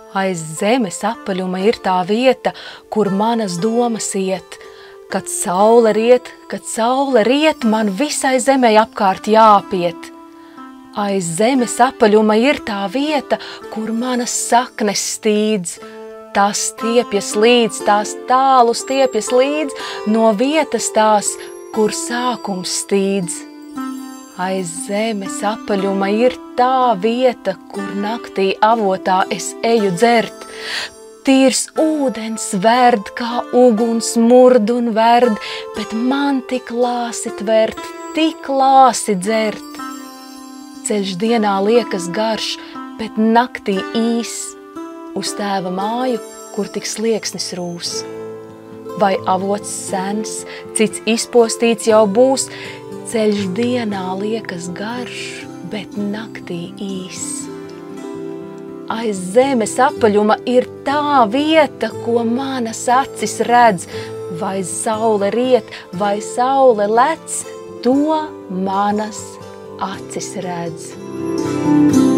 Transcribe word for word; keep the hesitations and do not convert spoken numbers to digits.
Aiz zemes apaļuma ir tā vieta, kur manas domas iet. Kad saule riet, kad saule riet, man visai zemei apkārt jāpiet. Aiz zemes apaļuma ir tā vieta, kur manas saknes stīdz. Tās stiepjas līdz, tās tālu stiepjas līdz, no vietas tās, kur sākums stīdz. Aiz zemes apaļuma ir tā vieta, kur naktī avotā es eju dzert. Tīrs ūdens verd, kā uguns murd un verd, bet man tik lāsi tvert, tik lāsi dzert. Ceļš dienā liekas garš, bet naktī īs, uz tēva māju, kur tik slieksnis rūs. Vai avots sens, cits izpostīts jau būs, ceļš dienā liekas garš, bet naktī īs. Aiz zemes apaļuma ir tā vieta, ko manas acis redz, vai saule riet, vai saule lec, to manas acis redz.